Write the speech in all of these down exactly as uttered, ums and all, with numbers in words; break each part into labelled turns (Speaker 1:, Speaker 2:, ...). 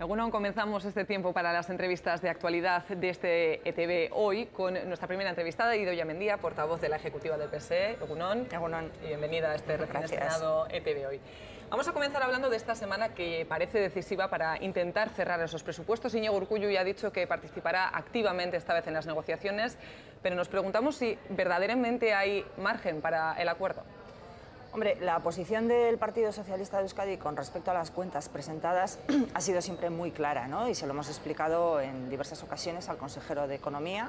Speaker 1: Egunon, comenzamos este tiempo para las entrevistas de actualidad de este E T V hoy con nuestra primera entrevistada, Idoia Mendia, portavoz de la Ejecutiva del P S E. Egunon.
Speaker 2: Egunon.
Speaker 1: Y bienvenida a este recién
Speaker 2: Gracias.
Speaker 1: estrenado E T V hoy. Vamos a comenzar hablando de esta semana que parece decisiva para intentar cerrar esos presupuestos. Iñigo Urkullu ya ha dicho que participará activamente esta vez en las negociaciones, pero nos preguntamos si verdaderamente hay margen para el acuerdo.
Speaker 2: Hombre, la posición del Partido Socialista de Euskadi con respecto a las cuentas presentadas ha sido siempre muy clara, ¿no? Y se lo hemos explicado en diversas ocasiones al consejero de Economía.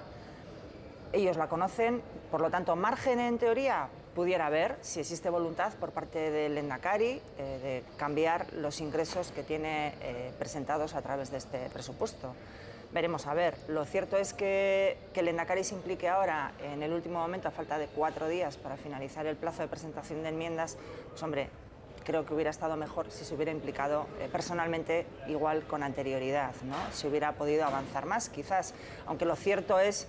Speaker 2: Ellos la conocen, por lo tanto, margen en teoría pudiera haber, si existe voluntad por parte del Lehendakari eh, de cambiar los ingresos que tiene eh, presentados a través de este presupuesto. Veremos a ver. Lo cierto es que, que el Lehendakari se implique ahora, en el último momento, a falta de cuatro días para finalizar el plazo de presentación de enmiendas, pues hombre, creo que hubiera estado mejor si se hubiera implicado eh, personalmente igual con anterioridad, ¿no? Si hubiera podido avanzar más, quizás, aunque lo cierto es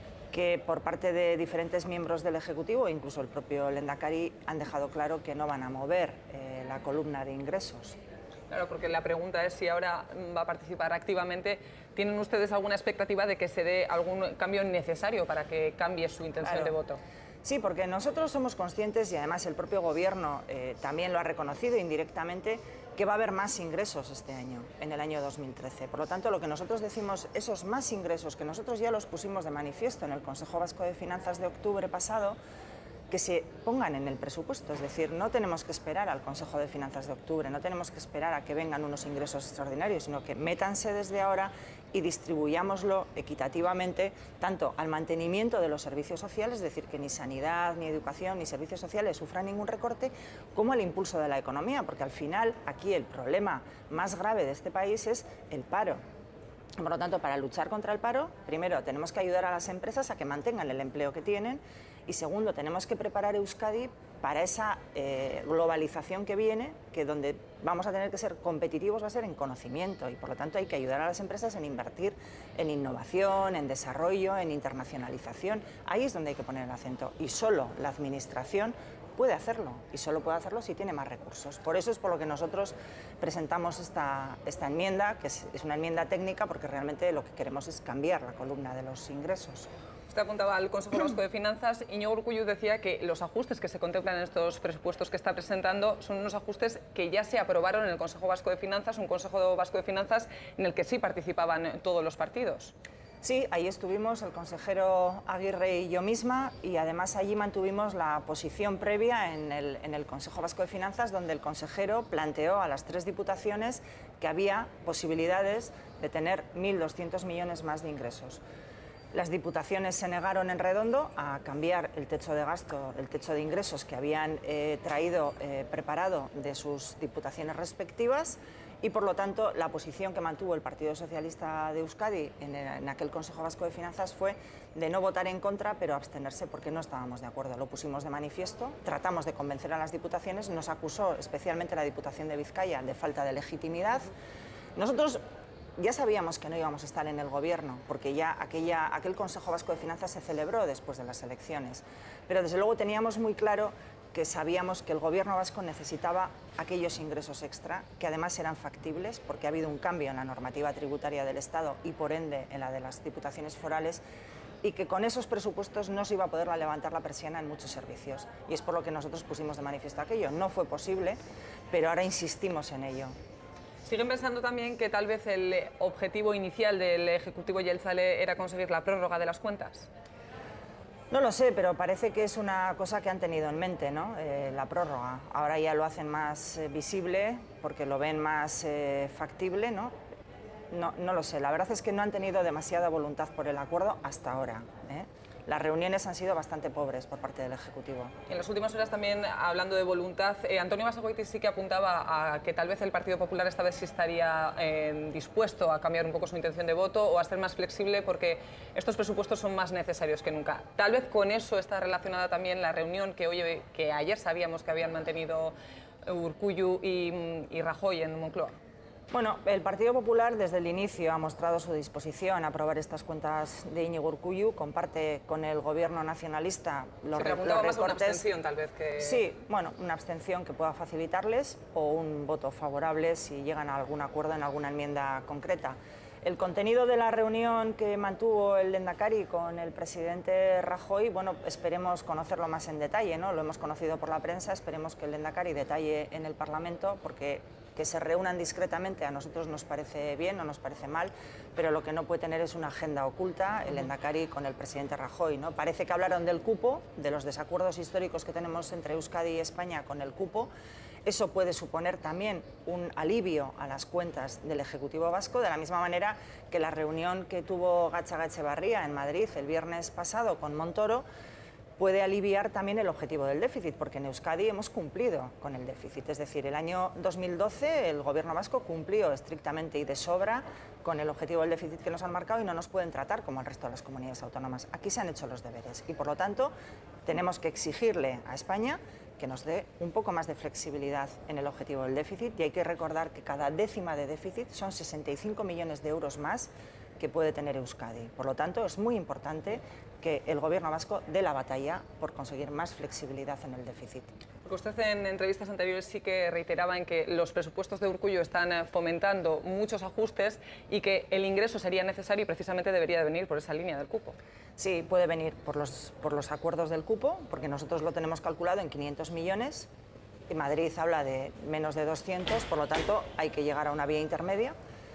Speaker 2: que por parte de diferentes miembros del Ejecutivo, incluso el propio Lehendakari, han dejado claro que no van a mover eh, la columna de ingresos.
Speaker 1: Claro, porque la pregunta es si ahora va a participar activamente. ¿Tienen ustedes alguna expectativa de que se dé algún cambio necesario para que cambie su intención
Speaker 2: Claro.
Speaker 1: de voto?
Speaker 2: Sí, porque nosotros somos conscientes, y además el propio Gobierno eh, también lo ha reconocido indirectamente, que va a haber más ingresos este año, en el año dos mil trece. Por lo tanto, lo que nosotros decimos, esos más ingresos, que nosotros ya los pusimos de manifiesto en el Consejo Vasco de Finanzas de octubre pasado, que se pongan en el presupuesto, es decir, no tenemos que esperar al Consejo de Finanzas de octubre, no tenemos que esperar a que vengan unos ingresos extraordinarios, sino que métanse desde ahora y distribuyámoslo equitativamente tanto al mantenimiento de los servicios sociales, es decir, que ni sanidad, ni educación, ni servicios sociales sufran ningún recorte, como al impulso de la economía, porque al final aquí el problema más grave de este país es el paro. Por lo tanto, para luchar contra el paro, primero tenemos que ayudar a las empresas a que mantengan el empleo que tienen y segundo, tenemos que preparar Euskadi para esa eh, globalización que viene, que donde vamos a tener que ser competitivos va a ser en conocimiento y por lo tanto hay que ayudar a las empresas en invertir en innovación, en desarrollo, en internacionalización. Ahí es donde hay que poner el acento y solo la administración puede hacerlo y solo puede hacerlo si tiene más recursos. Por eso es por lo que nosotros presentamos esta, esta enmienda, que es, es una enmienda técnica porque realmente lo que queremos es cambiar la columna de los ingresos.
Speaker 1: Usted apuntaba al Consejo Vasco de Finanzas. Iñigo Urkullu decía que los ajustes que se contemplan en estos presupuestos que está presentando son unos ajustes que ya se aprobaron en el Consejo Vasco de Finanzas, un Consejo Vasco de Finanzas en el que sí participaban todos los partidos.
Speaker 2: Sí, ahí estuvimos el consejero Aguirre y yo misma y además allí mantuvimos la posición previa en el, en el Consejo Vasco de Finanzas donde el consejero planteó a las tres diputaciones que había posibilidades de tener mil doscientos millones más de ingresos. Las diputaciones se negaron en redondo a cambiar el techo de gasto, el techo de ingresos que habían eh, traído eh, preparado de sus diputaciones respectivas y, por lo tanto, la posición que mantuvo el Partido Socialista de Euskadi en, el, en aquel Consejo Vasco de Finanzas fue de no votar en contra, pero abstenerse porque no estábamos de acuerdo. Lo pusimos de manifiesto, tratamos de convencer a las diputaciones, nos acusó especialmente la Diputación de Vizcaya de falta de legitimidad. Nosotros ya sabíamos que no íbamos a estar en el Gobierno, porque ya aquella, aquel Consejo Vasco de Finanzas se celebró después de las elecciones, pero desde luego teníamos muy claro que sabíamos que el Gobierno vasco necesitaba aquellos ingresos extra, que además eran factibles, porque ha habido un cambio en la normativa tributaria del Estado y por ende en la de las diputaciones forales, y que con esos presupuestos no se iba a poder levantar la persiana en muchos servicios. Y es por lo que nosotros pusimos de manifiesto aquello. No fue posible, pero ahora insistimos en ello.
Speaker 1: ¿Siguen pensando también que tal vez el objetivo inicial del Ejecutivo Jeltzale era conseguir la prórroga de las cuentas?
Speaker 2: No lo sé, pero parece que es una cosa que han tenido en mente, ¿no? Eh, la prórroga. Ahora ya lo hacen más eh, visible porque lo ven más eh, factible, ¿no? No, no lo sé. La verdad es que no han tenido demasiada voluntad por el acuerdo hasta ahora, ¿eh? Las reuniones han sido bastante pobres por parte del Ejecutivo.
Speaker 1: En las últimas horas también, hablando de voluntad, eh, Antonio Basagoiti sí que apuntaba a que tal vez el Partido Popular esta vez sí estaría eh, dispuesto a cambiar un poco su intención de voto o a ser más flexible porque estos presupuestos son más necesarios que nunca. Tal vez con eso está relacionada también la reunión que, hoy, que ayer sabíamos que habían mantenido Urkullu y, y Rajoy en Moncloa.
Speaker 2: Bueno, el Partido Popular desde el inicio ha mostrado su disposición a aprobar estas cuentas de Íñigo Urkullu, comparte con el Gobierno nacionalista los,
Speaker 1: Se
Speaker 2: re los
Speaker 1: preguntaba
Speaker 2: recortes.
Speaker 1: más una abstención, tal vez, que...
Speaker 2: Sí, bueno, una abstención que pueda facilitarles o un voto favorable si llegan a algún acuerdo en alguna enmienda concreta. El contenido de la reunión que mantuvo el Lehendakari con el presidente Rajoy, bueno, esperemos conocerlo más en detalle, ¿no? Lo hemos conocido por la prensa, esperemos que el Lehendakari detalle en el Parlamento, porque que se reúnan discretamente a nosotros nos parece bien, no nos parece mal, pero lo que no puede tener es una agenda oculta el Lehendakari con el presidente Rajoy, ¿no? Parece que hablaron del cupo, de los desacuerdos históricos que tenemos entre Euskadi y España con el cupo. Eso puede suponer también un alivio a las cuentas del Ejecutivo vasco, de la misma manera que la reunión que tuvo Gatzagaetxebarria en Madrid el viernes pasado con Montoro puede aliviar también el objetivo del déficit, porque en Euskadi hemos cumplido con el déficit. Es decir, el año dos mil doce el Gobierno vasco cumplió estrictamente y de sobra con el objetivo del déficit que nos han marcado y no nos pueden tratar como al resto de las comunidades autónomas. Aquí se han hecho los deberes y, por lo tanto, tenemos que exigirle a España que nos dé un poco más de flexibilidad en el objetivo del déficit, y hay que recordar que cada décima de déficit son sesenta y cinco millones de euros más que puede tener Euskadi. Por lo tanto, es muy importante que el Gobierno vasco dé la batalla por conseguir más flexibilidad en el déficit.
Speaker 1: Porque usted en entrevistas anteriores sí que reiteraba en que los presupuestos de Urkullu están fomentando muchos ajustes y que el ingreso sería necesario y precisamente debería de venir por esa línea del cupo.
Speaker 2: Sí, puede venir por los, por los acuerdos del cupo, porque nosotros lo tenemos calculado en quinientos millones, y Madrid habla de menos de doscientos, por lo tanto hay que llegar a una vía intermedia.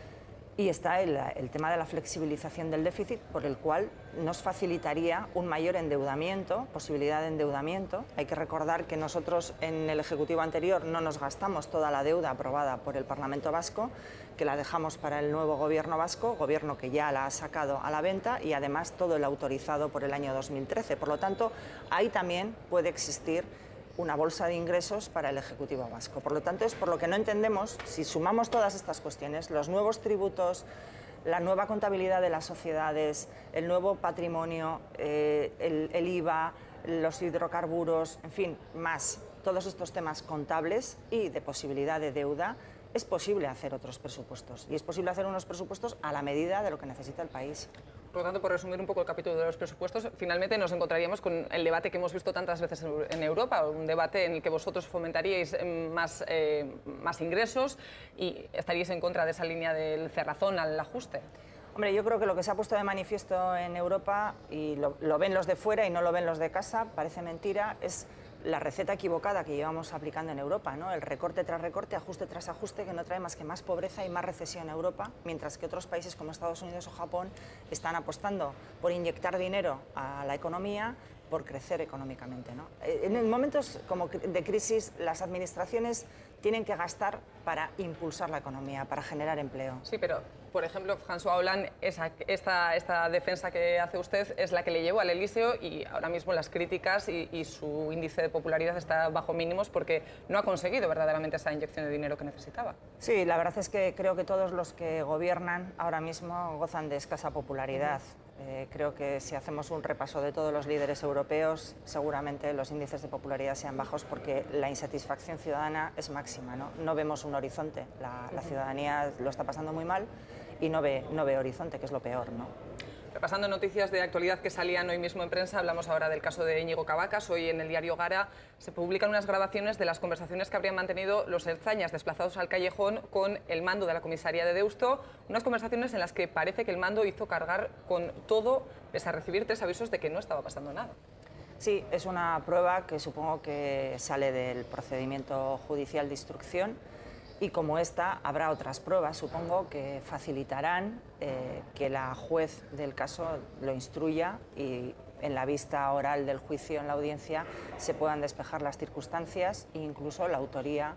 Speaker 2: Y está el, el tema de la flexibilización del déficit, por el cual nos facilitaría un mayor endeudamiento, posibilidad de endeudamiento. Hay que recordar que nosotros en el Ejecutivo anterior no nos gastamos toda la deuda aprobada por el Parlamento vasco, que la dejamos para el nuevo Gobierno vasco, Gobierno que ya la ha sacado a la venta, y además todo el autorizado por el año dos mil trece. Por lo tanto, ahí también puede existir una bolsa de ingresos para el Ejecutivo vasco. Por lo tanto, es por lo que no entendemos, si sumamos todas estas cuestiones, los nuevos tributos, la nueva contabilidad de las sociedades, el nuevo patrimonio, eh, el, el I V A, los hidrocarburos, en fin, más todos estos temas contables y de posibilidad de deuda, es posible hacer otros presupuestos. Y es posible hacer unos presupuestos a la medida de lo que necesita el país.
Speaker 1: Por lo tanto, por resumir un poco el capítulo de los presupuestos, finalmente nos encontraríamos con el debate que hemos visto tantas veces en Europa, un debate en el que vosotros fomentaríais más, eh, más ingresos y estaríais en contra de esa línea del cerrazón al ajuste.
Speaker 2: Hombre, yo creo que lo que se ha puesto de manifiesto en Europa, y lo, lo ven los de fuera y no lo ven los de casa, parece mentira, es la receta equivocada que llevamos aplicando en Europa, ¿no? El recorte tras recorte, ajuste tras ajuste, que no trae más que más pobreza y más recesión en Europa, mientras que otros países como Estados Unidos o Japón están apostando por inyectar dinero a la economía, por crecer económicamente, ¿no? En momentos como de crisis, las administraciones tienen que gastar para impulsar la economía, para generar empleo.
Speaker 1: Sí, pero, por ejemplo, François Hollande, esa, esta, esta defensa que hace usted es la que le llevó al Elíseo, y ahora mismo las críticas y, y su índice de popularidad está bajo mínimos porque no ha conseguido verdaderamente esa inyección de dinero que necesitaba.
Speaker 2: Sí, la verdad es que creo que todos los que gobiernan ahora mismo gozan de escasa popularidad. Eh, creo que si hacemos un repaso de todos los líderes europeos, seguramente los índices de popularidad sean bajos porque la insatisfacción ciudadana es máxima, ¿no? No vemos un horizonte, la, la ciudadanía lo está pasando muy mal y no ve, no ve horizonte, que es lo peor, ¿no?
Speaker 1: Repasando noticias de actualidad que salían hoy mismo en prensa, hablamos ahora del caso de Íñigo Cabacas. Hoy en el diario Gara se publican unas grabaciones de las conversaciones que habrían mantenido los ertzainas desplazados al callejón con el mando de la comisaría de Deusto, unas conversaciones en las que parece que el mando hizo cargar con todo, pese a recibir tres avisos de que no estaba pasando nada.
Speaker 2: Sí, es una prueba que supongo que sale del procedimiento judicial de instrucción. Y como esta, habrá otras pruebas, supongo, que facilitarán eh, que la juez del caso lo instruya y en la vista oral del juicio en la audiencia se puedan despejar las circunstancias e incluso la autoría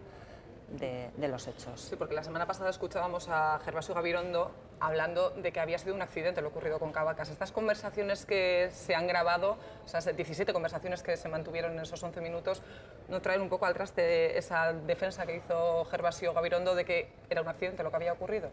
Speaker 2: de, de los hechos.
Speaker 1: Sí, porque la semana pasada escuchábamos a Gervasio Gabirondo hablando de que había sido un accidente lo ocurrido con Cabacas. Estas conversaciones que se han grabado, esas diecisiete conversaciones que se mantuvieron en esos once minutos, ¿no traen un poco al traste esa defensa que hizo Gervasio Gabirondo de que era un accidente lo que había ocurrido?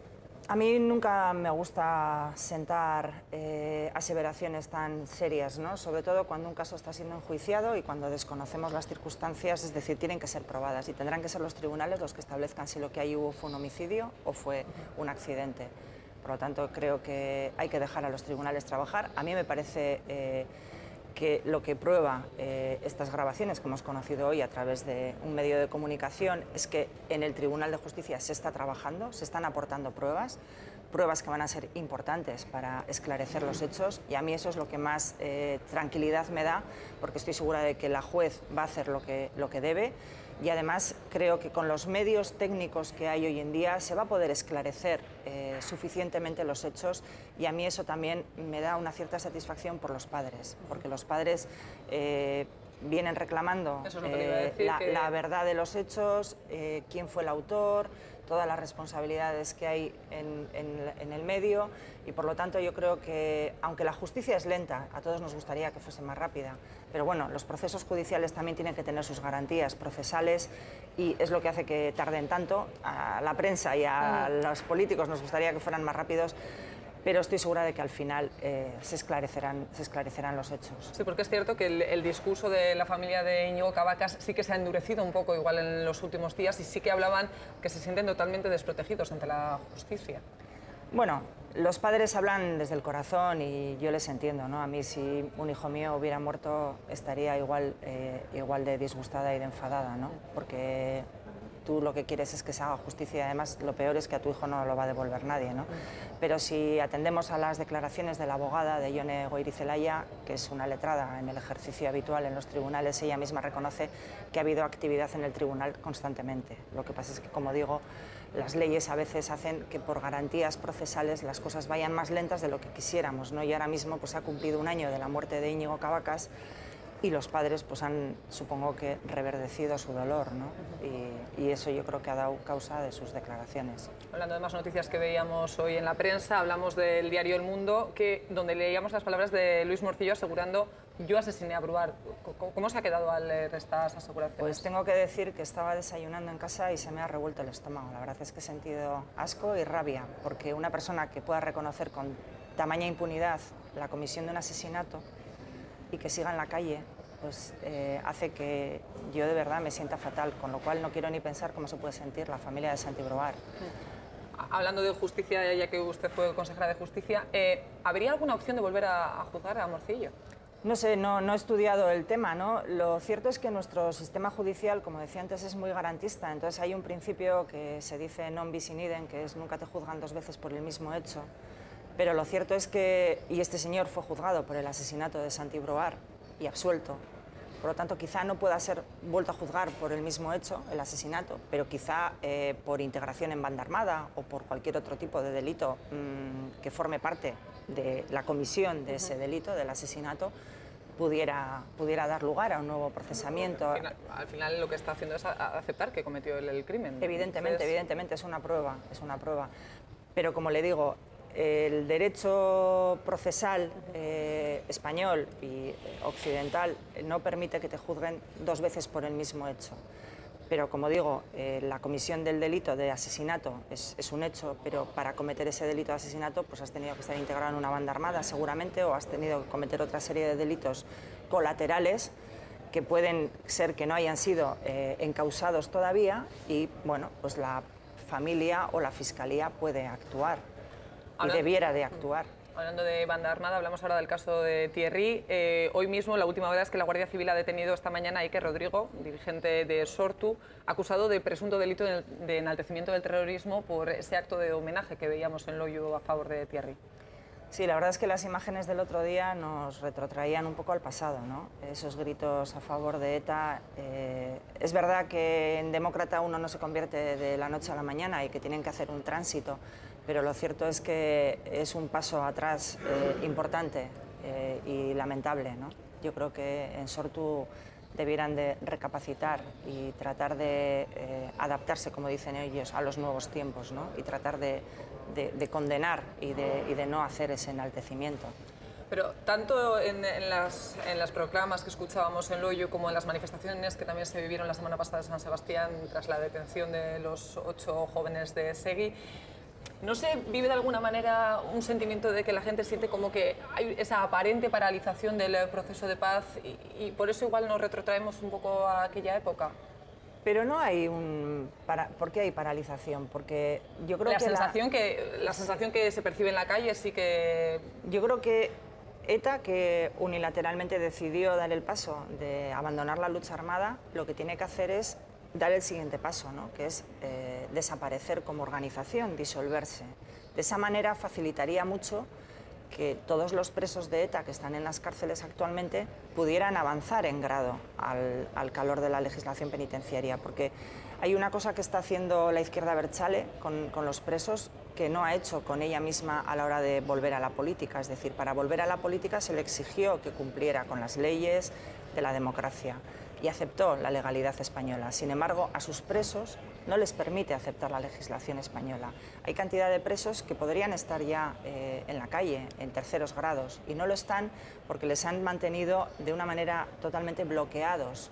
Speaker 2: A mí nunca me gusta sentar eh, aseveraciones tan serias, ¿no? Sobre todo cuando un caso está siendo enjuiciado y cuando desconocemos las circunstancias, es decir, tienen que ser probadas y tendrán que ser los tribunales los que establezcan si lo que ahí hubo fue un homicidio o fue un accidente. Por lo tanto, creo que hay que dejar a los tribunales trabajar. A mí me parece eh, que lo que prueba eh, estas grabaciones que hemos conocido hoy a través de un medio de comunicación es que en el Tribunal de Justicia se está trabajando, se están aportando pruebas, pruebas que van a ser importantes para esclarecer los hechos, y a mí eso es lo que más eh, tranquilidad me da, porque estoy segura de que la juez va a hacer lo que, lo que debe, y además creo que con los medios técnicos que hay hoy en día se va a poder esclarecer eh, suficientemente los hechos, y a mí eso también me da una cierta satisfacción por los padres, porque los padres eh, vienen reclamando
Speaker 1: Eso es lo que te iba a decir,
Speaker 2: la,
Speaker 1: que...
Speaker 2: la verdad de los hechos, eh, quién fue el autor, todas las responsabilidades que hay en, en, en el medio, y por lo tanto yo creo que, aunque la justicia es lenta, a todos nos gustaría que fuese más rápida, pero bueno, los procesos judiciales también tienen que tener sus garantías procesales, y es lo que hace que tarden tanto. A la prensa y a mm. los políticos nos gustaría que fueran más rápidos, pero estoy segura de que al final eh, se, esclarecerán, se esclarecerán los hechos.
Speaker 1: Sí, porque es cierto que el, el discurso de la familia de Íñigo Cabacas sí que se ha endurecido un poco igual en los últimos días, y sí que hablaban que se sienten totalmente desprotegidos ante la justicia.
Speaker 2: Bueno, los padres hablan desde el corazón y yo les entiendo, ¿no? A mí, si un hijo mío hubiera muerto, estaría igual, eh, igual de disgustada y de enfadada, ¿no? Porque tú lo que quieres es que se haga justicia, y además lo peor es que a tu hijo no lo va a devolver nadie, ¿no? Pero si atendemos a las declaraciones de la abogada de Ione Goirizelaya, que es una letrada en el ejercicio habitual en los tribunales, ella misma reconoce que ha habido actividad en el tribunal constantemente. Lo que pasa es que, como digo, las leyes a veces hacen que por garantías procesales las cosas vayan más lentas de lo que quisiéramos, ¿no? Y ahora mismo pues, ha cumplido un año de la muerte de Íñigo Cabacas, y los padres pues, han, supongo que, reverdecido su dolor, ¿no? Y, y eso yo creo que ha dado causa de sus declaraciones.
Speaker 1: Hablando de más noticias que veíamos hoy en la prensa, hablamos del diario El Mundo, que, donde leíamos las palabras de Luis Morcillo asegurando: yo asesiné a Bruart. ¿Cómo se ha quedado al leer estas aseguraciones?
Speaker 2: Pues tengo que decir que estaba desayunando en casa y se me ha revuelto el estómago. La verdad es que he sentido asco y rabia, porque una persona que pueda reconocer con tamaña impunidad la comisión de un asesinato y que siga en la calle, pues eh, hace que yo de verdad me sienta fatal, con lo cual no quiero ni pensar cómo se puede sentir la familia de Santi Bruart.
Speaker 1: Hablando de justicia, ya que usted fue consejera de Justicia, eh, ¿habría alguna opción de volver a, a juzgar a Morcillo?
Speaker 2: No sé, no, no he estudiado el tema, ¿no? Lo cierto es que nuestro sistema judicial, como decía antes, es muy garantista. Entonces hay un principio que se dice non bis in idem, que es nunca te juzgan dos veces por el mismo hecho. Pero lo cierto es que, y este señor fue juzgado por el asesinato de Santi Bruart y absuelto, por lo tanto quizá no pueda ser vuelto a juzgar por el mismo hecho, el asesinato, pero quizá eh, por integración en banda armada o por cualquier otro tipo de delito mmm, que forme parte de la comisión de ese delito, del asesinato, pudiera, pudiera dar lugar a un nuevo procesamiento.
Speaker 1: Al final, al final lo que está haciendo es aceptar que cometió el, el crimen.
Speaker 2: Evidentemente,
Speaker 1: Entonces...
Speaker 2: evidentemente, es una prueba, es una prueba. Pero como le digo, el derecho procesal eh, español y occidental no permite que te juzguen dos veces por el mismo hecho. Pero, como digo, eh, la comisión del delito de asesinato es, es un hecho, pero para cometer ese delito de asesinato pues has tenido que estar integrado en una banda armada, seguramente, o has tenido que cometer otra serie de delitos colaterales que pueden ser que no hayan sido eh, encausados todavía, y, bueno, pues la familia o la Fiscalía puede actuar. Y debiera de actuar.
Speaker 1: Hablando de banda armada, hablamos ahora del caso de Thierry. Eh, hoy mismo, la última hora es que la Guardia Civil ha detenido esta mañana a Iker Rodrigo, dirigente de Sortu, acusado de presunto delito de enaltecimiento del terrorismo por ese acto de homenaje que veíamos en Loiu a favor de Thierry.
Speaker 2: Sí, la verdad es que las imágenes del otro día nos retrotraían un poco al pasado, ¿no? Esos gritos a favor de ETA. Eh, es verdad que en demócrata uno no se convierte de la noche a la mañana y que tienen que hacer un tránsito, pero lo cierto es que es un paso atrás eh, importante eh, y lamentable, ¿no? Yo creo que en Sortu debieran de recapacitar y tratar de eh, adaptarse, como dicen ellos, a los nuevos tiempos, ¿no? Y tratar de, de, de condenar y de, y de no hacer ese enaltecimiento.
Speaker 1: Pero tanto en, en, las, en las proclamas que escuchábamos en Loiu como en las manifestaciones que también se vivieron la semana pasada en San Sebastián tras la detención de los ocho jóvenes de Seguí, ¿No se vive de alguna manera un sentimiento de que la gente siente como que hay esa aparente paralización del proceso de paz y, y por eso igual nos retrotraemos un poco a aquella época?
Speaker 2: Pero no hay un... Para, ¿por qué hay paralización? Porque yo creo
Speaker 1: la
Speaker 2: que...
Speaker 1: Sensación
Speaker 2: la,
Speaker 1: que la sensación que se percibe en la calle sí que...
Speaker 2: Yo creo que ETA, que unilateralmente decidió dar el paso de abandonar la lucha armada, lo que tiene que hacer es dar el siguiente paso, ¿no? Que es eh, desaparecer como organización, disolverse. De esa manera facilitaría mucho que todos los presos de ETA que están en las cárceles actualmente pudieran avanzar en grado al, al calor de la legislación penitenciaria, porque hay una cosa que está haciendo la izquierda abertzale con, con los presos que no ha hecho con ella misma a la hora de volver a la política. Es decir, para volver a la política se le exigió que cumpliera con las leyes de la democracia y aceptó la legalidad española. Sin embargo, a sus presos no les permite aceptar la legislación española. Hay cantidad de presos que podrían estar ya eh, en la calle, en terceros grados, y no lo están porque les han mantenido de una manera totalmente bloqueados.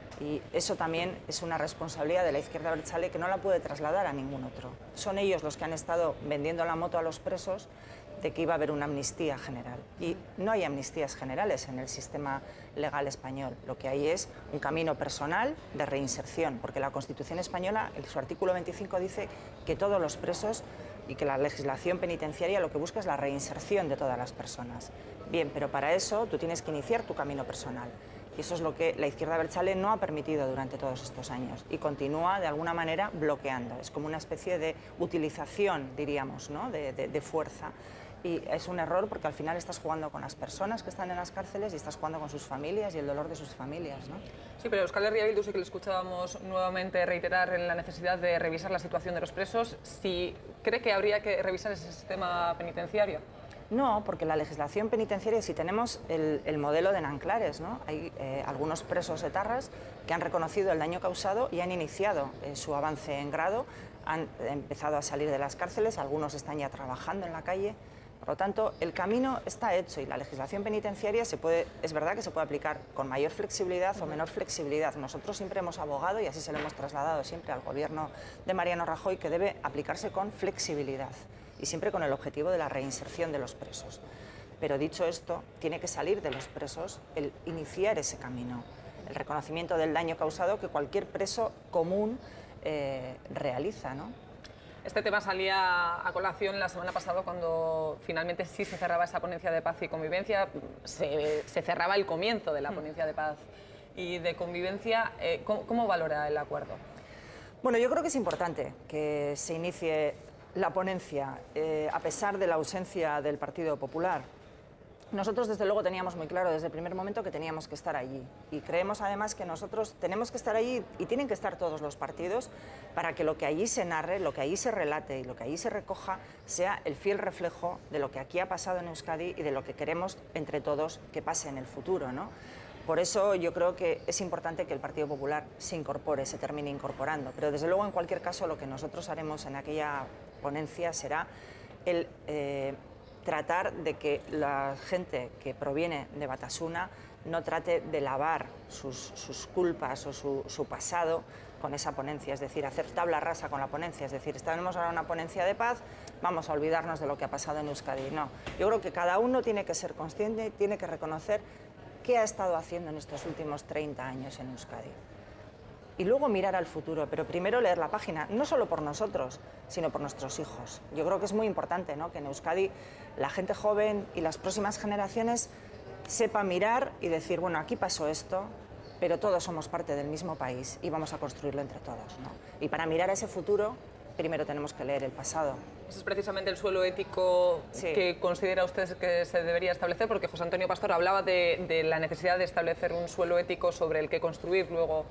Speaker 2: Y eso también es una responsabilidad de la izquierda abertzale que no la puede trasladar a ningún otro. Son ellos los que han estado vendiendo la moto a los presos de que iba a haber una amnistía general. Y no hay amnistías generales en el sistema legal español. Lo que hay es un camino personal de reinserción, porque la Constitución española, en su artículo veinticinco, dice que todos los presos y que la legislación penitenciaria lo que busca es la reinserción de todas las personas. Bien, pero para eso tú tienes que iniciar tu camino personal. Y eso es lo que la izquierda abertzale no ha permitido durante todos estos años y continúa de alguna manera bloqueando. Es como una especie de utilización, diríamos, ¿no? de, de, de fuerza. Y es un error porque al final estás jugando con las personas que están en las cárceles y estás jugando con sus familias y el dolor de sus familias, ¿no?
Speaker 1: Sí, pero Euskal Herria Bildu sí que le escuchábamos nuevamente reiterar en la necesidad de revisar la situación de los presos. Si cree que habría que revisar ese sistema penitenciario.
Speaker 2: No, porque la legislación penitenciaria, si tenemos el, el modelo de Nanclares, ¿no? Hay eh, algunos presos etarras que han reconocido el daño causado y han iniciado eh, su avance en grado, han empezado a salir de las cárceles, algunos están ya trabajando en la calle. Por lo tanto, el camino está hecho y la legislación penitenciaria se puede, es verdad que se puede aplicar con mayor flexibilidad o menor flexibilidad. Nosotros siempre hemos abogado, y así se lo hemos trasladado siempre al gobierno de Mariano Rajoy, que debe aplicarse con flexibilidad y siempre con el objetivo de la reinserción de los presos. Pero dicho esto, tiene que salir de los presos el iniciar ese camino, el reconocimiento del daño causado que cualquier preso común eh, realiza, ¿no?
Speaker 1: Este tema salía a colación la semana pasada cuando finalmente sí se cerraba esa ponencia de paz y convivencia, se, se cerraba el comienzo de la ponencia de paz y de convivencia. Eh, ¿cómo, ¿Cómo valora el acuerdo?
Speaker 2: Bueno, yo creo que es importante que se inicie la ponencia, eh, a pesar de la ausencia del Partido Popular. Nosotros, desde luego, teníamos muy claro desde el primer momento que teníamos que estar allí. Y creemos, además, que nosotros tenemos que estar allí y tienen que estar todos los partidos para que lo que allí se narre, lo que allí se relate y lo que allí se recoja sea el fiel reflejo de lo que aquí ha pasado en Euskadi y de lo que queremos entre todos que pase en el futuro, ¿no? Por eso yo creo que es importante que el Partido Popular se incorpore, se termine incorporando. Pero, desde luego, en cualquier caso, lo que nosotros haremos en aquella ponencia será el... Eh, tratar de que la gente que proviene de Batasuna no trate de lavar sus, sus culpas o su, su pasado con esa ponencia, es decir, hacer tabla rasa con la ponencia, es decir, estaremos ahora en una ponencia de paz, vamos a olvidarnos de lo que ha pasado en Euskadi. No, yo creo que cada uno tiene que ser consciente, tiene que reconocer qué ha estado haciendo en estos últimos treinta años en Euskadi. Y luego mirar al futuro, pero primero leer la página, no solo por nosotros, sino por nuestros hijos. Yo creo que es muy importante, ¿no?, que en Euskadi la gente joven y las próximas generaciones sepan mirar y decir, bueno, aquí pasó esto, pero todos somos parte del mismo país y vamos a construirlo entre todos, ¿no? Y para mirar a ese futuro, primero tenemos que leer el pasado.
Speaker 1: Ese es precisamente el suelo ético sí. que considera usted que se debería establecer, porque José Antonio Pastor hablaba de, de la necesidad de establecer un suelo ético sobre el que construir luego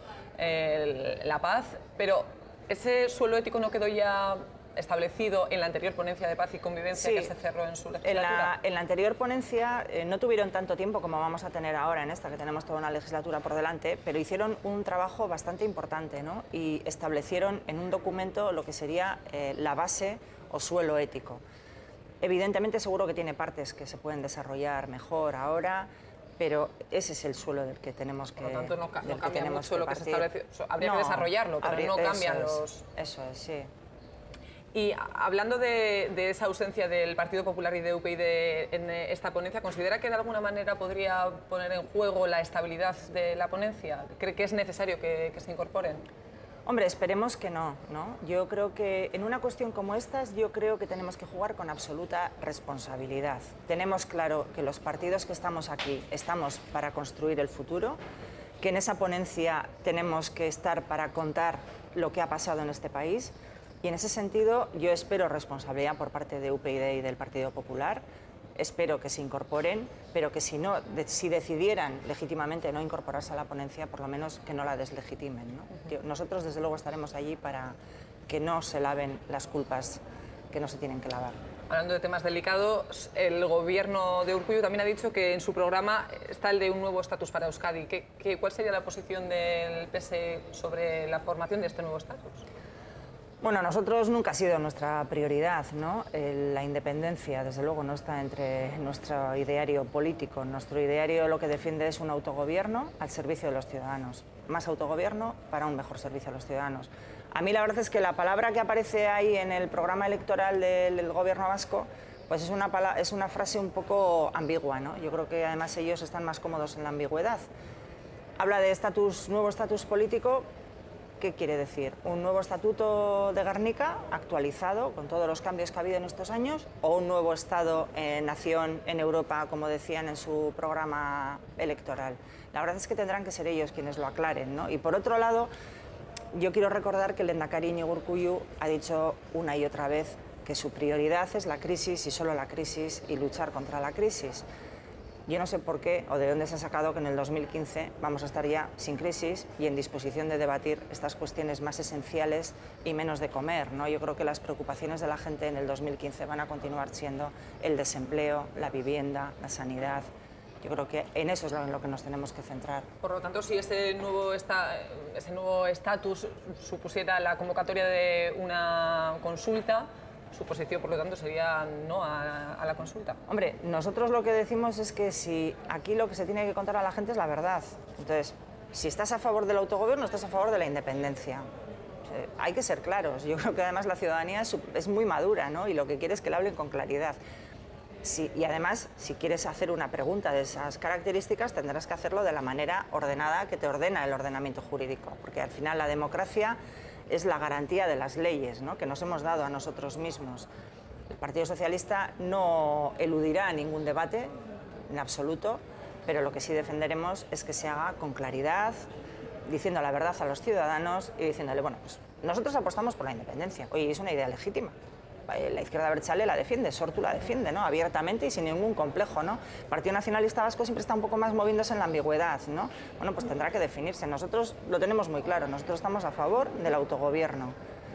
Speaker 1: eh, la paz, pero ese suelo ético no quedó ya establecido en la anterior ponencia de paz y convivencia sí. que se cerró en su legislatura.
Speaker 2: En la, en la anterior ponencia eh, no tuvieron tanto tiempo como vamos a tener ahora en esta, que tenemos toda una legislatura por delante, pero hicieron un trabajo bastante importante, ¿no? Y establecieron en un documento lo que sería eh, la base o suelo ético. Evidentemente seguro que tiene partes que se pueden desarrollar mejor ahora, pero ese es el suelo del que tenemos que
Speaker 1: Por lo tanto, no, no
Speaker 2: que
Speaker 1: cambia mucho lo que se estableció. Habría
Speaker 2: no,
Speaker 1: que desarrollarlo, pero
Speaker 2: habría,
Speaker 1: no cambian
Speaker 2: eso
Speaker 1: los...
Speaker 2: Es, eso es, sí.
Speaker 1: Y hablando de, de esa ausencia del Partido Popular y de U P YD en esta ponencia, ¿considera que de alguna manera podría poner en juego la estabilidad de la ponencia? ¿Cree que es necesario que, que se incorporen?
Speaker 2: Hombre, esperemos que no, ¿no? Yo creo que en una cuestión como estas, yo creo que tenemos que jugar con absoluta responsabilidad. Tenemos claro que los partidos que estamos aquí estamos para construir el futuro, que en esa ponencia tenemos que estar para contar lo que ha pasado en este país. Y en ese sentido yo espero responsabilidad por parte de U P YD y del Partido Popular, espero que se incorporen, pero que si, no, de, si decidieran legítimamente no incorporarse a la ponencia, por lo menos que no la deslegitimen, ¿no? Yo, nosotros desde luego estaremos allí para que no se laven las culpas que no se tienen que lavar.
Speaker 1: Hablando de temas delicados, el gobierno de Urkullu también ha dicho que en su programa está el de un nuevo estatus para Euskadi. ¿Qué, qué, ¿Cuál sería la posición del P S E sobre la formación de este nuevo estatus?
Speaker 2: Bueno, a nosotros nunca ha sido nuestra prioridad, ¿no? Eh, la independencia, desde luego, no está entre nuestro ideario político. Nuestro ideario lo que defiende es un autogobierno al servicio de los ciudadanos. Más autogobierno para un mejor servicio a los ciudadanos. A mí la verdad es que la palabra que aparece ahí en el programa electoral del, del gobierno vasco, pues es una, es una frase un poco ambigua, ¿no? Yo creo que además ellos están más cómodos en la ambigüedad. Habla de estatus, nuevo estatus político. ¿Qué quiere decir? ¿Un nuevo estatuto de Gernika actualizado con todos los cambios que ha habido en estos años o un nuevo Estado-nación en Europa, como decían en su programa electoral? La verdad es que tendrán que ser ellos quienes lo aclaren, ¿no? Y por otro lado, yo quiero recordar que el lehendakari Iñigo Urkullu ha dicho una y otra vez que su prioridad es la crisis y solo la crisis y luchar contra la crisis. Yo no sé por qué o de dónde se ha sacado que en el dos mil quince vamos a estar ya sin crisis y en disposición de debatir estas cuestiones más esenciales y menos de comer, ¿no? Yo creo que las preocupaciones de la gente en el dos mil quince van a continuar siendo el desempleo, la vivienda, la sanidad. Yo creo que en eso es en lo que nos tenemos que centrar.
Speaker 1: Por lo tanto, si ese nuevo esta, ese nuevo estatus supusiera la convocatoria de una consulta, su posición, por lo tanto, sería no a, a la consulta.
Speaker 2: Hombre, nosotros lo que decimos es que si aquí lo que se tiene que contar a la gente es la verdad. Entonces, si estás a favor del autogobierno, estás a favor de la independencia. Eh, hay que ser claros. Yo creo que además la ciudadanía es, es muy madura, ¿no? Y lo que quiere es que le hablen con claridad. Sí, y además, si quieres hacer una pregunta de esas características, tendrás que hacerlo de la manera ordenada que te ordena el ordenamiento jurídico, porque al final la democracia es la garantía de las leyes, ¿no?, que nos hemos dado a nosotros mismos. El Partido Socialista no eludirá ningún debate, en absoluto, pero lo que sí defenderemos es que se haga con claridad, diciendo la verdad a los ciudadanos y diciéndole, bueno, pues nosotros apostamos por la independencia. Oye, es una idea legítima. La izquierda abertzale la defiende, Sortu la defiende, ¿no?, abiertamente y sin ningún complejo, ¿no? El Partido Nacionalista Vasco siempre está un poco más moviéndose en la ambigüedad, ¿no? Bueno, pues tendrá que definirse. Nosotros lo tenemos muy claro, nosotros estamos a favor del autogobierno.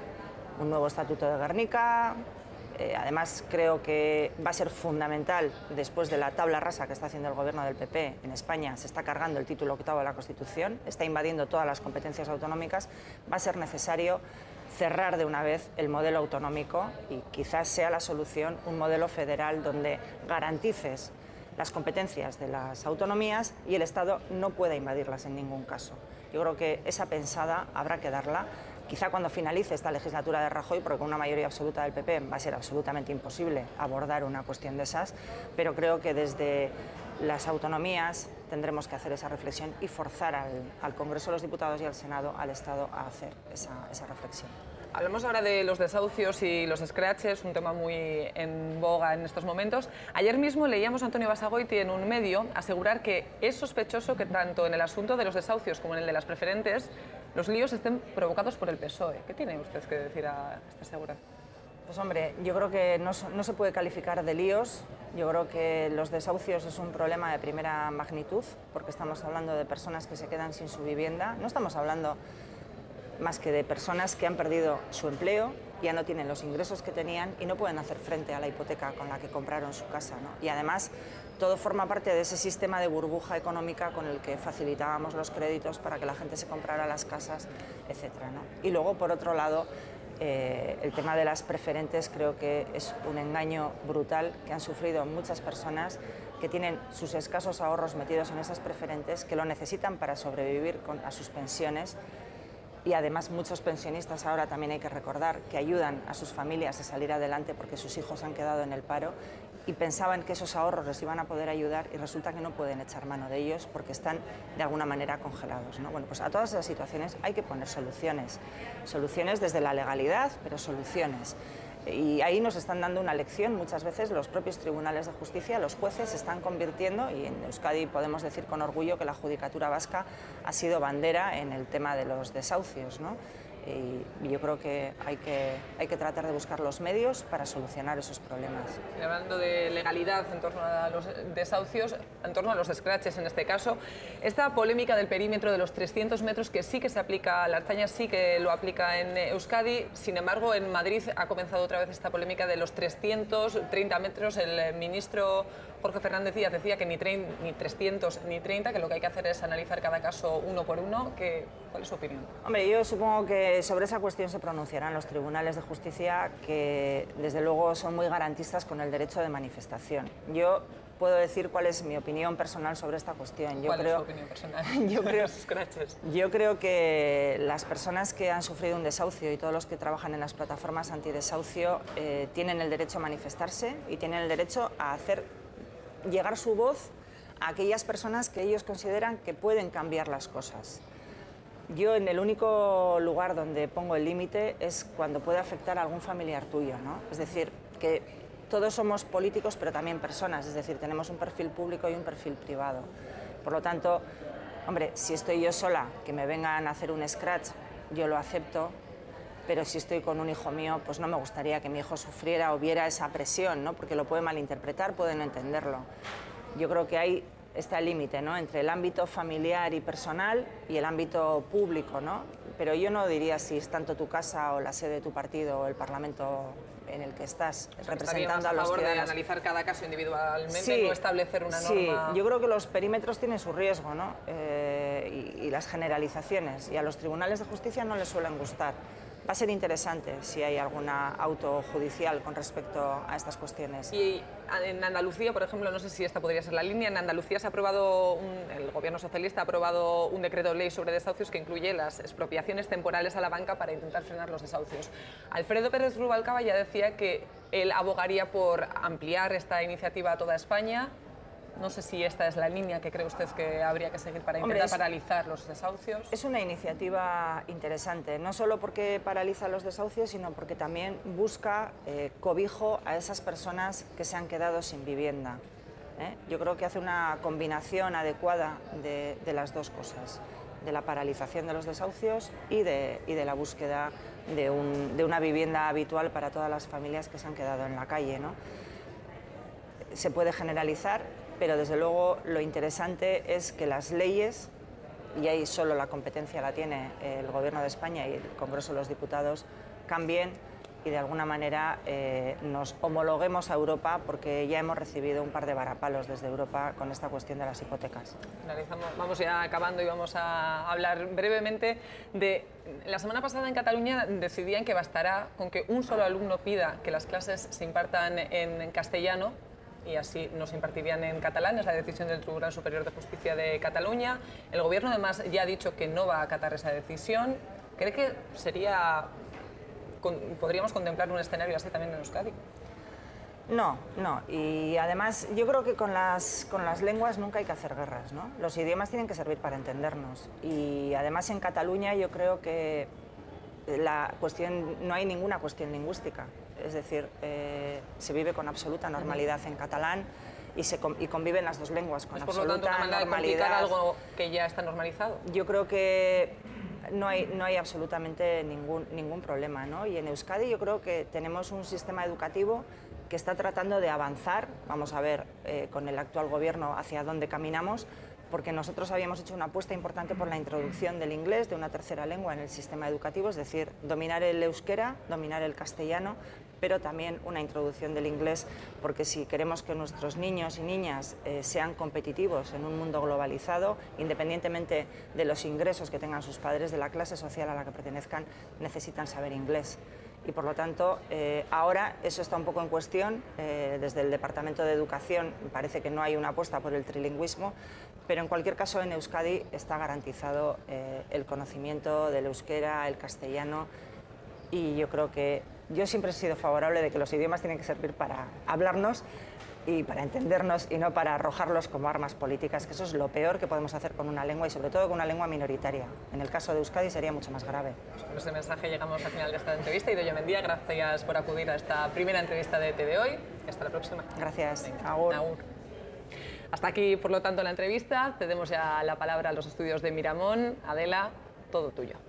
Speaker 2: Un nuevo estatuto de Gernika, eh, además creo que va a ser fundamental, después de la tabla rasa que está haciendo el gobierno del P P en España, se está cargando el título octavo de la Constitución, está invadiendo todas las competencias autonómicas, va a ser necesario cerrar de una vez el modelo autonómico y quizás sea la solución un modelo federal donde garantices las competencias de las autonomías y el Estado no pueda invadirlas en ningún caso. Yo creo que esa pensada habrá que darla, quizá cuando finalice esta legislatura de Rajoy, porque con una mayoría absoluta del P P va a ser absolutamente imposible abordar una cuestión de esas, pero creo que desde las autonomías tendremos que hacer esa reflexión y forzar al, al Congreso de los Diputados y al Senado, al Estado, a hacer esa, esa reflexión.
Speaker 1: Hablamos ahora de los desahucios y los scratches, un tema muy en boga en estos momentos. Ayer mismo leíamos a Antonio Basagoiti en un medio asegurar que es sospechoso que tanto en el asunto de los desahucios como en el de las preferentes los líos estén provocados por el P S O E. ¿Qué tiene usted que decir a esta aseguración?
Speaker 2: Pues hombre, yo creo que no, no se puede calificar de líos. Yo creo que los desahucios es un problema de primera magnitud, porque estamos hablando de personas que se quedan sin su vivienda. No estamos hablando más que de personas que han perdido su empleo, ya no tienen los ingresos que tenían y no pueden hacer frente a la hipoteca con la que compraron su casa, ¿no? Y además, todo forma parte de ese sistema de burbuja económica con el que facilitábamos los créditos para que la gente se comprara las casas, etcétera, ¿no? Y luego, por otro lado, Eh, el tema de las preferentes creo que es un engaño brutal que han sufrido muchas personas que tienen sus escasos ahorros metidos en esas preferentes, que lo necesitan para sobrevivir con, a sus pensiones y además muchos pensionistas ahora también hay que recordar que ayudan a sus familias a salir adelante porque sus hijos han quedado en el paro y pensaban que esos ahorros les iban a poder ayudar y resulta que no pueden echar mano de ellos porque están de alguna manera congelados, ¿no? Bueno, pues a todas esas situaciones hay que poner soluciones, soluciones desde la legalidad, pero soluciones. Y ahí nos están dando una lección muchas veces los propios tribunales de justicia, los jueces se están convirtiendo, y en Euskadi podemos decir con orgullo que la judicatura vasca ha sido bandera en el tema de los desahucios, ¿no? Y yo creo que hay, que hay que tratar de buscar los medios para solucionar esos problemas.
Speaker 1: Y hablando de legalidad en torno a los desahucios, en torno a los scratches en este caso, esta polémica del perímetro de los trescientos metros que sí que se aplica, la Ertzaintza sí que lo aplica en Euskadi, sin embargo en Madrid ha comenzado otra vez esta polémica de los trescientos treinta metros. El ministro Jorge Fernández Díaz decía que ni, ni trescientos ni treinta, que lo que hay que hacer es analizar cada caso uno por uno. Que, ¿cuál es su opinión?
Speaker 2: Hombre, yo supongo que sobre esa cuestión se pronunciarán los tribunales de justicia, que desde luego son muy garantistas con el derecho de manifestación. Yo puedo decir cuál es mi opinión personal sobre esta cuestión. Yo
Speaker 1: ¿Cuál
Speaker 2: creo,
Speaker 1: es tu opinión personal?
Speaker 2: Yo creo,
Speaker 1: yo
Speaker 2: creo que las personas que han sufrido un desahucio y todos los que trabajan en las plataformas antidesahucio eh, tienen el derecho a manifestarse y tienen el derecho a hacer llegar su voz a aquellas personas que ellos consideran que pueden cambiar las cosas. Yo en el único lugar donde pongo el límite es cuando puede afectar a algún familiar tuyo, ¿no? Es decir, que todos somos políticos pero también personas, es decir, tenemos un perfil público y un perfil privado. Por lo tanto, hombre, si estoy yo sola, que me vengan a hacer un scratch, yo lo acepto, pero si estoy con un hijo mío, pues no me gustaría que mi hijo sufriera o viera esa presión, ¿no? Porque lo puede malinterpretar, puede no entenderlo. Yo creo que hay está el límite, ¿no?, entre el ámbito familiar y personal y el ámbito público, ¿no? Pero yo no diría si es tanto tu casa o la sede de tu partido o el Parlamento en el que estás, o sea, representando a los ciudadanos. ¿Estaría más a favor de
Speaker 1: analizar cada caso individualmente,
Speaker 2: sí,
Speaker 1: no establecer una
Speaker 2: sí,
Speaker 1: norma?
Speaker 2: Sí, yo creo que los perímetros tienen su riesgo, ¿no? Eh, y, y las generalizaciones, y a los tribunales de justicia no les suelen gustar. Va a ser interesante si hay alguna auto judicial con respecto a estas cuestiones.
Speaker 1: Y en Andalucía, por ejemplo, no sé si esta podría ser la línea, en Andalucía se ha aprobado, un, el gobierno socialista ha aprobado un decreto de ley sobre desahucios que incluye las expropiaciones temporales a la banca para intentar frenar los desahucios. Alfredo Pérez Rubalcaba ya decía que él abogaría por ampliar esta iniciativa a toda España. No sé si esta es la línea que cree usted que habría que seguir para intentar Hombre, es, paralizar los desahucios.
Speaker 2: Es una iniciativa interesante, no solo porque paraliza los desahucios, sino porque también busca eh, cobijo a esas personas que se han quedado sin vivienda. ¿eh? Yo creo que hace una combinación adecuada de, de las dos cosas, de la paralización de los desahucios y de, y de la búsqueda de, un, de una vivienda habitual para todas las familias que se han quedado en la calle, ¿no? Se puede generalizar, pero desde luego lo interesante es que las leyes, y ahí solo la competencia la tiene el Gobierno de España y el Congreso de los Diputados, cambien y de alguna manera eh, nos homologuemos a Europa, porque ya hemos recibido un par de varapalos desde Europa con esta cuestión de las hipotecas.
Speaker 1: Finalizamos, vamos ya acabando y vamos a hablar brevemente de... La semana pasada en Cataluña decidían que bastará con que un solo alumno pida que las clases se impartan en castellano y así no se impartirían en catalán. Es la decisión del Tribunal Superior de Justicia de Cataluña. El Gobierno además ya ha dicho que no va a acatar esa decisión. ¿Cree que sería, podríamos contemplar un escenario así también en Euskadi?
Speaker 2: No, no. Y además yo creo que con las, con las lenguas nunca hay que hacer guerras, ¿no? Los idiomas tienen que servir para entendernos. Y además en Cataluña yo creo que la cuestión, no hay ninguna cuestión lingüística. Es decir, eh, se vive con absoluta normalidad en catalán y, se, y conviven las dos lenguas con
Speaker 1: ¿Es
Speaker 2: absoluta
Speaker 1: por lo tanto una manera
Speaker 2: normalidad.
Speaker 1: De complicar algo que ya está normalizado?
Speaker 2: Yo creo que no hay, no hay absolutamente ningún, ningún problema, ¿no? Y en Euskadi yo creo que tenemos un sistema educativo que está tratando de avanzar, vamos a ver eh, con el actual gobierno hacia dónde caminamos, porque nosotros habíamos hecho una apuesta importante por la introducción del inglés, de una tercera lengua en el sistema educativo, es decir, dominar el euskera, dominar el castellano, pero también una introducción del inglés, porque si queremos que nuestros niños y niñas eh, sean competitivos en un mundo globalizado, independientemente de los ingresos que tengan sus padres, de la clase social a la que pertenezcan, necesitan saber inglés. y por lo tanto eh, ahora eso está un poco en cuestión. Eh, desde el Departamento de Educación parece que no hay una apuesta por el trilingüismo, pero en cualquier caso en Euskadi está garantizado eh, el conocimiento del euskera, el castellano, y yo creo que yo siempre he sido favorable de que los idiomas tienen que servir para hablarnos y para entendernos y no para arrojarlos como armas políticas, que eso es lo peor que podemos hacer con una lengua y sobre todo con una lengua minoritaria. En el caso de Euskadi sería mucho más grave.
Speaker 1: Pues con ese mensaje llegamos al final de esta entrevista. Idoia Mendia, gracias por acudir a esta primera entrevista de E T V hoy. Hasta la próxima.
Speaker 2: Gracias.
Speaker 1: Venga,
Speaker 2: Agur.
Speaker 1: Agur. Hasta aquí, por lo tanto, la entrevista. Cedemos ya la palabra a los estudios de Miramón. Adela, todo tuyo.